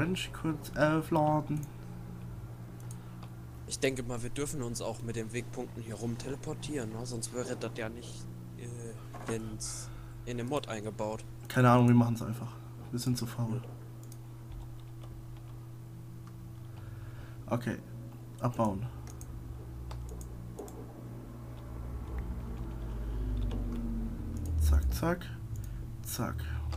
Bench kurz aufladen. Ich denke mal, wir dürfen uns auch mit den Wegpunkten hier rum teleportieren, ne? Sonst wäre das ja nicht in den Mod eingebaut. Keine Ahnung, wir machen es einfach. Wir sind zu faul. Okay, abbauen. Zack, zack, zack.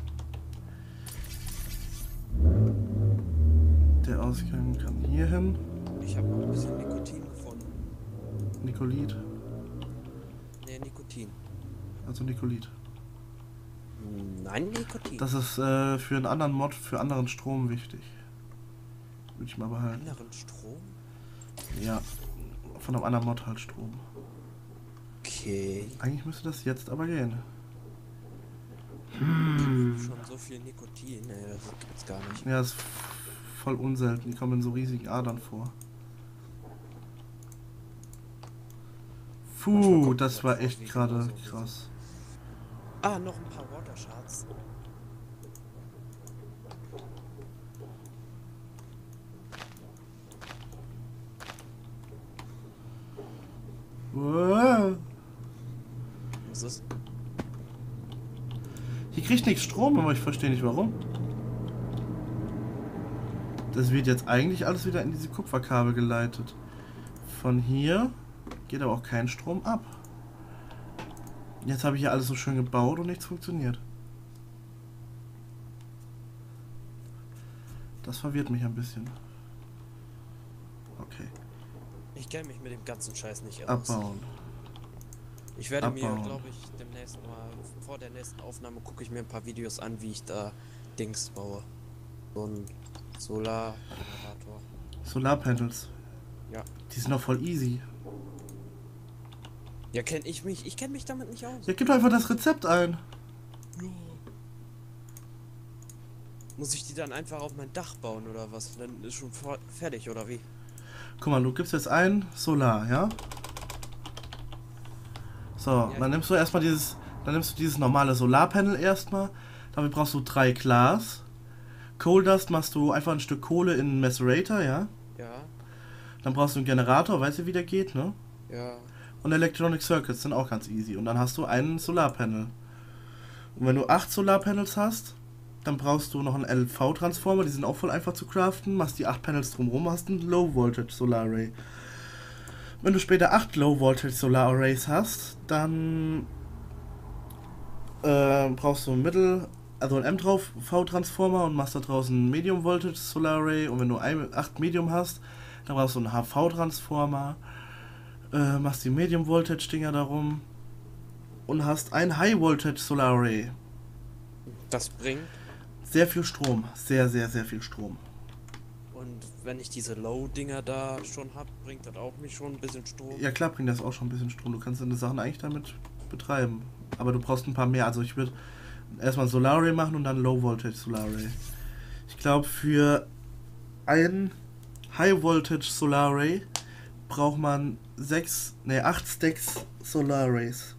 Der Ausgang kann hier hin. Ich habe noch ein bisschen Nikotin gefunden. Nikolit. Ne, Nikotin. Also Nikolit. Nein, Nikotin. Das ist für einen anderen Mod, für anderen Strom wichtig. Würde ich mal behalten. Anderen Strom? Ja, von einem anderen Mod halt Strom. Okay. Eigentlich müsste das jetzt aber gehen. Schon so viel Nikotin, ey, das gibt's gar nicht. Ja, ist voll unselten. Die kommen in so riesigen Adern vor. Puh, das war echt gerade krass. Ah, noch ein paar Water Shards. Wow. Was ist? Hier kriegt nichts Strom, aber ich verstehe nicht warum. Das wird jetzt eigentlich alles wieder in diese Kupferkabel geleitet. Von hier geht aber auch kein Strom ab. Jetzt habe ich hier alles so schön gebaut und nichts funktioniert. Das verwirrt mich ein bisschen. Okay. Ich kenne mich mit dem ganzen Scheiß nicht aus. Abbauen. Ich werde Abbauen. mir, glaube ich, demnächst mal, vor der nächsten Aufnahme, gucke ich mir ein paar Videos an, wie ich da Dings baue. So ein Solargenerator. Solarpanels. Ja. Die sind doch voll easy. Ja, ich kenne mich damit nicht aus. Ja, gib doch einfach das Rezept ein. Muss ich die dann einfach auf mein Dach bauen oder was? Dann ist schon fertig, oder wie? Guck mal, du gibst jetzt ein Solar, ja? So, Ja. dann nimmst du dieses normale Solarpanel erstmal. Dafür brauchst du 3 Glas. Coal Dust machst du einfach ein Stück Kohle in einen Macerator, ja? Ja, Dann brauchst du einen Generator, weißt du, wie der geht, ne? ja. Und Electronic Circuits sind auch ganz easy. Und dann hast du ein Solarpanel. Und wenn du 8 Solarpanels hast, dann brauchst du noch einen LV-Transformer, die sind auch voll einfach zu craften. Machst die 8 Panels drumherum, hast ein Low Voltage Solar Array. Wenn du später 8 Low Voltage Solar Arrays hast, dann brauchst du einen M-V-Transformer und machst da draußen einen Medium Voltage Solar Array. Und wenn du 8 Medium hast, dann brauchst du einen HV-Transformer, machst die Medium Voltage Dinger darum und hast ein High Voltage Solar Array. Das bringt. Sehr viel Strom, sehr, sehr, sehr viel Strom. Und wenn ich diese Low-Dinger da schon habe, bringt das auch mich schon ein bisschen Strom. Ja klar, bringt das auch schon ein bisschen Strom. Du kannst deine Sachen eigentlich damit betreiben. Aber du brauchst ein paar mehr. Also ich würde erstmal Solar Array machen und dann Low Voltage Solar Array. Ich glaube, für ein High Voltage Solar Array braucht man 8 Stacks Solar Arrays.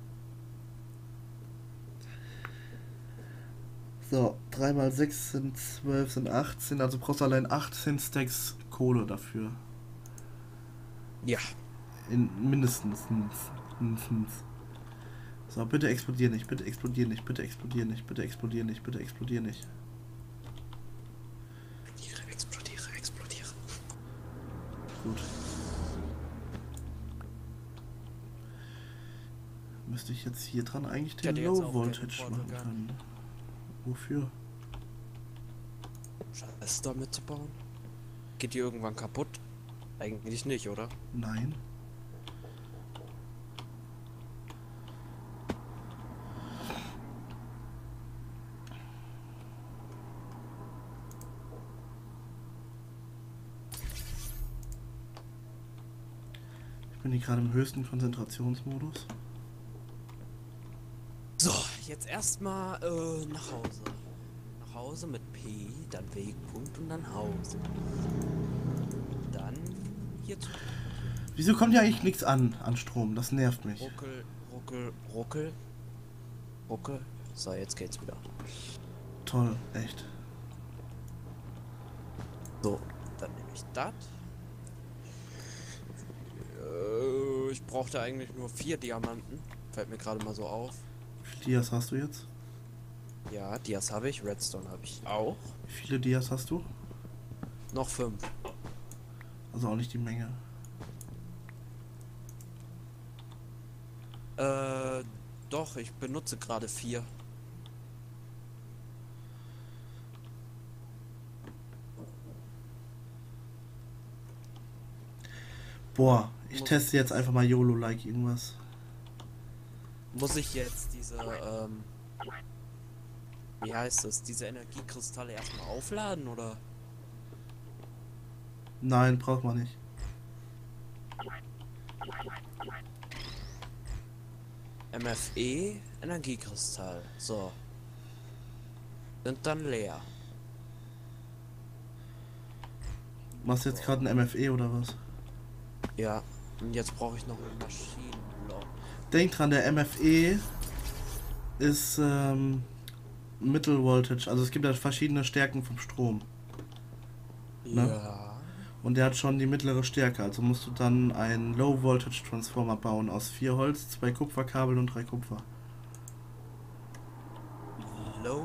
So, 3 mal 6 sind 12, sind 18, also brauchst du allein 18 Stacks Kohle dafür. Ja. Mindestens. So, bitte explodier nicht, bitte explodier nicht, bitte explodier nicht, bitte explodier nicht, bitte explodier nicht. Explodiere. Gut. Müsste ich jetzt hier dran eigentlich den hätte jetzt Low auch Voltage gerne machen Portal können. Wofür? Scheiße damit zu bauen. Geht die irgendwann kaputt? Eigentlich nicht, oder? Nein. Ich bin hier gerade im höchsten Konzentrationsmodus. So, jetzt erstmal nach Hause. Nach Hause mit P, dann Wegpunkt und dann Hause. Dann hier zu. Wieso kommt hier eigentlich nichts an Strom? Das nervt mich. Ruckel. So, jetzt geht's wieder. Toll, echt. So, dann nehme ich das. Ich brauchte eigentlich nur 4 Diamanten. Fällt mir gerade mal so auf. Wie viele Dias hast du jetzt? Ja, Dias habe ich, Redstone habe ich auch. Wie viele Dias hast du? Noch 5. Also auch nicht die Menge. Doch, ich benutze gerade 4. Boah, ich teste jetzt einfach mal YOLO-like irgendwas. Muss ich jetzt diese, wie heißt es, diese Energiekristalle erstmal aufladen, oder? Nein, braucht man nicht. MFE, Energiekristall. So. Sind dann leer. Machst du jetzt gerade ein MFE oder was? Ja. Und jetzt brauche ich noch einen Maschinenblock. Denk dran, der MFE ist Mittelvoltage. Also es gibt ja verschiedene Stärken vom Strom. Ne? Ja. Und der hat schon die mittlere Stärke. Also musst du dann einen Low Voltage Transformer bauen aus 4 Holz, 2 Kupferkabel und 3 Kupfer. Low.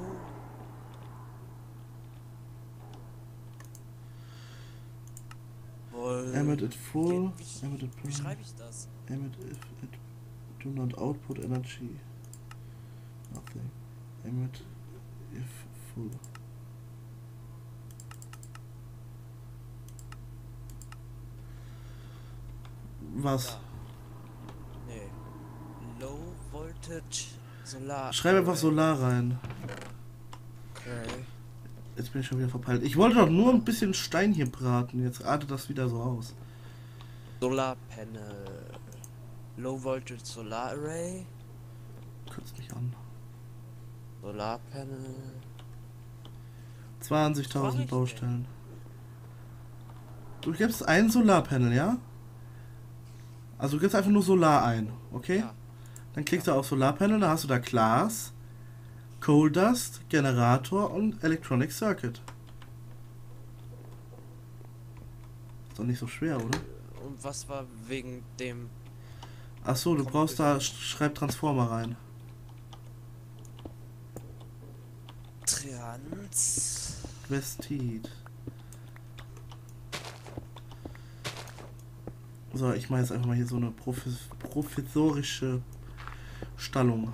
Emit it full. Emit it Wie schreibe ich das? Emit if it do not output energy. Nothing. Emit if full. Was? Da. Nee. Low Voltage Solar. Schreib einfach Solar rein. Okay. Jetzt bin ich schon wieder verpeilt. Ich wollte doch nur ein bisschen Stein hier braten. Jetzt artet das wieder so aus. Solarpanel. Low Voltage Solar Array. Kürzt mich an. Solarpanel. 20.000 Baustellen. Du gibst ein Solarpanel, ja? Also du gibst einfach nur Solar ein, okay? Ja. Dann klickst du auf Solarpanel, da hast du da Glas, Coal Dust, Generator und Electronic Circuit. Ist doch nicht so schwer, oder? Und was war wegen dem Achso, du brauchst da, schreib Transformer rein. Vestit. So, ich mache jetzt einfach mal hier so eine professorische Stallung.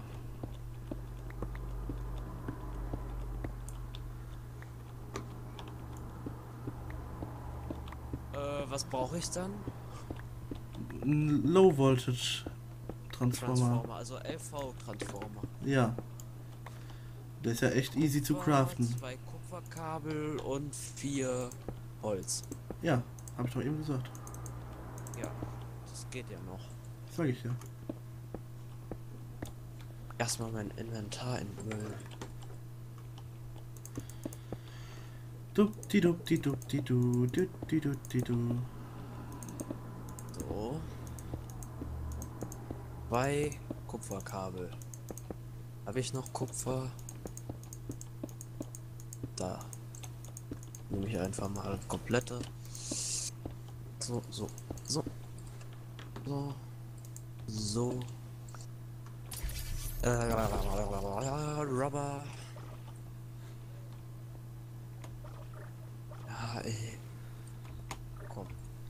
Was brauche ich dann? Ein Low Voltage Transformer. Also LV-Transformer. Ja. Der ist ja echt easy zu craften. 2 Kupferkabel und 4 Holz. Ja, habe ich doch eben gesagt. Ja, das geht ja noch. Sag ich ja. Erstmal mein Inventar in Müll. Dupdi-dupdi-dupdi-du, dupdi-dupdi-du. So. 2 Kupferkabel. Habe ich noch Kupfer? Da. Nehme ich einfach mal komplette. So. Rubber. Ja, ey. Komm.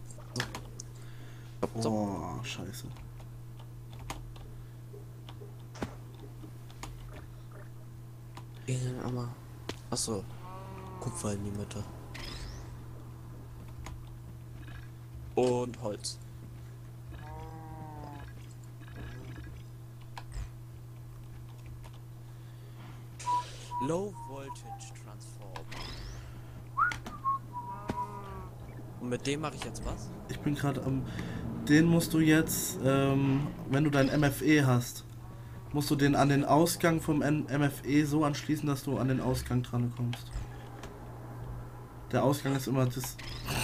So. Oh, scheiße. Achso. Kupfer in die Mitte. Und Holz. Low Voltage Transformer. Und mit dem mache ich jetzt was? Ich bin gerade am... Den musst du jetzt, wenn du dein MFE hast, musst du den an den Ausgang vom MFE so anschließen, dass du an den Ausgang dran kommst. Der Ausgang ist immer das...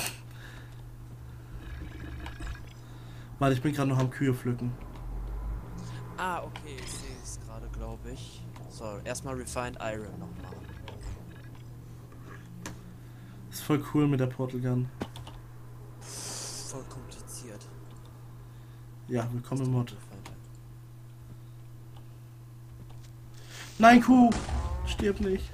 Weil ich bin gerade noch am Kühe pflücken. Ah, okay, ich sehe es gerade, glaube ich. So, erstmal Refined Iron nochmal. voll cool mit der Portal Gun. Voll kompliziert. Ja, willkommen im Mod. Nein, Kuh! Stirb nicht.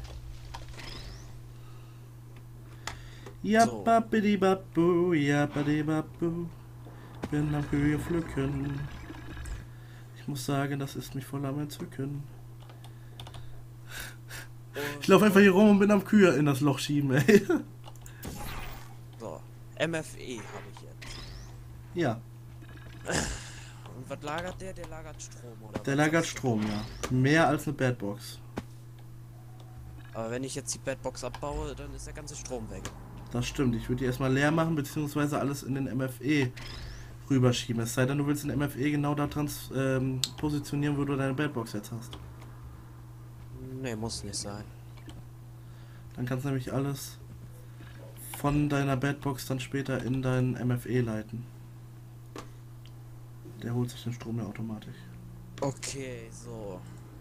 Japapidi-babu, japadi-babu. Bin am Kühe pflücken. Ich muss sagen, das ist mich voll am Entzücken. Ich laufe einfach hier rum und bin am Kühe in das Loch schieben, ey. So, MFE habe ich jetzt. Ja, Und was lagert der? Der lagert Strom, oder? der was lagert sagst du? Strom, ja. Mehr als eine Badbox. Aber wenn ich jetzt die Bedbox abbaue, dann ist der ganze Strom weg. Das stimmt, ich würde die erstmal leer machen, beziehungsweise alles in den MFE rüberschieben. Es sei denn, du willst den MFE genau da positionieren, wo du deine Badbox jetzt hast. Ne, muss nicht sein. Dann kannst du nämlich alles von deiner Badbox dann später in deinen MFE leiten. Der holt sich den Strom ja automatisch. Okay, so.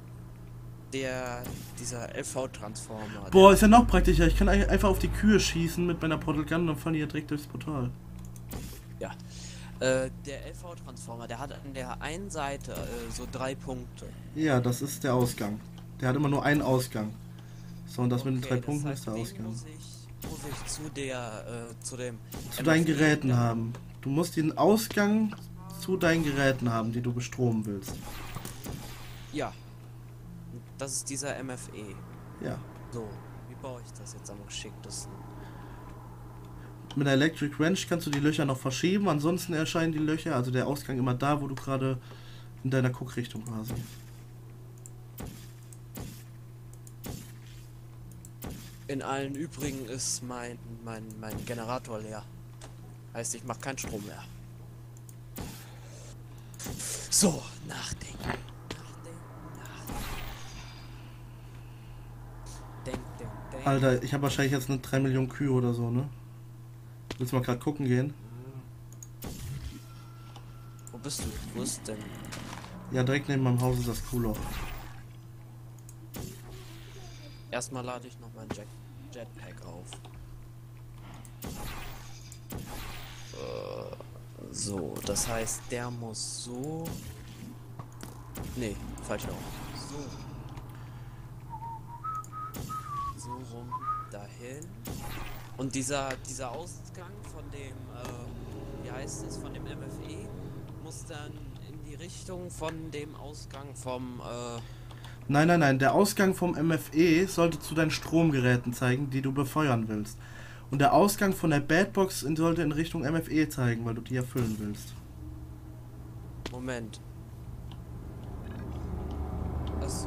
Dieser LV-Transformer. Boah, ist ja noch praktischer. Ich kann einfach auf die Kühe schießen mit meiner Portal Gun und dann fahren die ja direkt durchs Portal. Ja. Der LV-Transformer, der hat an der einen Seite so 3 Punkte. Ja, das ist der Ausgang. Der hat immer nur einen Ausgang. So, und das mit den 3 das Punkten heißt, ist der den Ausgang. muss ich zu dem Zu deinen MFE Geräten haben. Du musst den Ausgang zu deinen Geräten haben, die du bestromen willst. Ja. Das ist dieser MFE. Ja. So, wie baue ich das jetzt am geschicktesten? Mit der Electric Wrench kannst du die Löcher noch verschieben, ansonsten erscheinen die Löcher, also der Ausgang immer da, wo du gerade in deiner Guckrichtung quasi. In allen übrigen ist mein Generator leer. Heißt, ich mache keinen Strom mehr. So, nachdenken. Denk. Alter, ich habe wahrscheinlich jetzt eine 3 Millionen Kühe oder so, ne? Willst du mal gerade gucken gehen? Wo bist du? Wo ist denn? Ja, direkt neben meinem Haus ist das Kuhloch. Erstmal lade ich noch mein Jetpack auf. So, das heißt, der muss so... Nee, falsch rum. So rum dahin. Und dieser Ausgang von dem, wie heißt es, von dem MFE, muss dann in die Richtung von dem Ausgang vom, Nein, der Ausgang vom MFE sollte zu deinen Stromgeräten zeigen, die du befeuern willst. Und der Ausgang von der Badbox sollte in Richtung MFE zeigen, weil du die erfüllen willst. Moment. Ach so.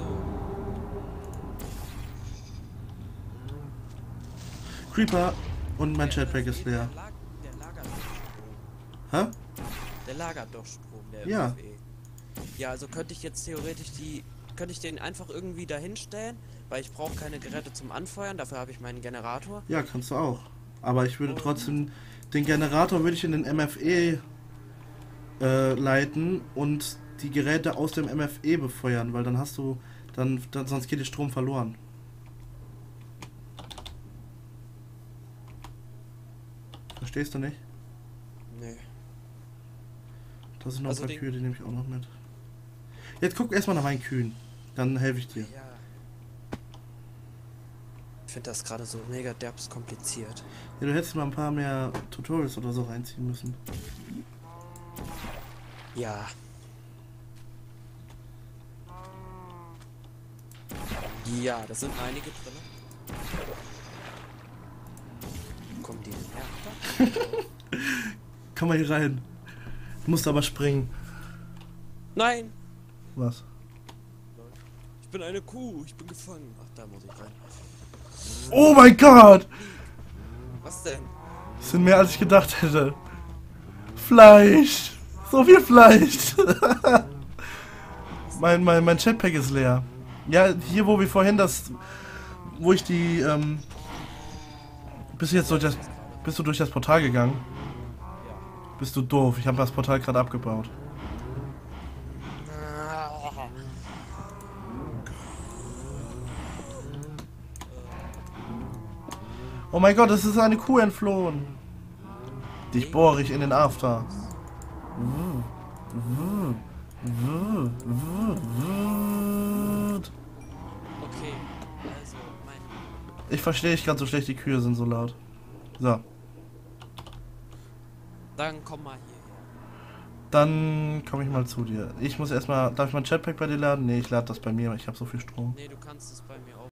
Creeper und mein Jetpack ist leer. Der lagert doch Strom. Hä? Der lagert doch Strom, der Ja. MFE. Ja, also könnte ich jetzt theoretisch könnte ich den einfach irgendwie dahinstellen, weil ich brauche keine Geräte zum Anfeuern, dafür habe ich meinen Generator. Ja, kannst du auch. Aber ich würde trotzdem, den Generator würde ich in den MFE leiten und die Geräte aus dem MFE befeuern, weil dann hast du, dann sonst geht der Strom verloren. Verstehst du nicht? Nee. Das sind noch Also ein paar den- Kühe, die nehme ich auch noch mit. Jetzt guck erstmal nach meinen Kühen, dann helfe ich dir. Ja. Ich finde das gerade so mega derbs kompliziert. Ja, du hättest mal ein paar mehr Tutorials oder so reinziehen müssen. Ja. Ja, das sind einige drin. Kommen die denn her? Komm mal hier rein. Du musst aber springen. Nein! Was? Ich bin eine Kuh, ich bin gefangen. Ach, da muss ich rein. Oh mein Gott! Was denn? Das sind mehr als ich gedacht hätte. Fleisch! So viel Fleisch! mein Jetpack ist leer. Ja, hier wo wir vorhin wo ich die, bist du durch das Portal gegangen? Ja. Bist du doof, ich habe das Portal gerade abgebaut. Oh mein Gott, es ist eine Kuh entflohen. Dich bohre ich in den After. Okay, also mein. Ich verstehe dich gerade so schlecht, die Kühe sind so laut. So, Dann komm mal hierher. dann komme ich mal zu dir. Ich muss erstmal, darf ich mein Jetpack bei dir laden? Nee, ich lade das bei mir, ich habe so viel Strom. Nee, du kannst es bei mir auch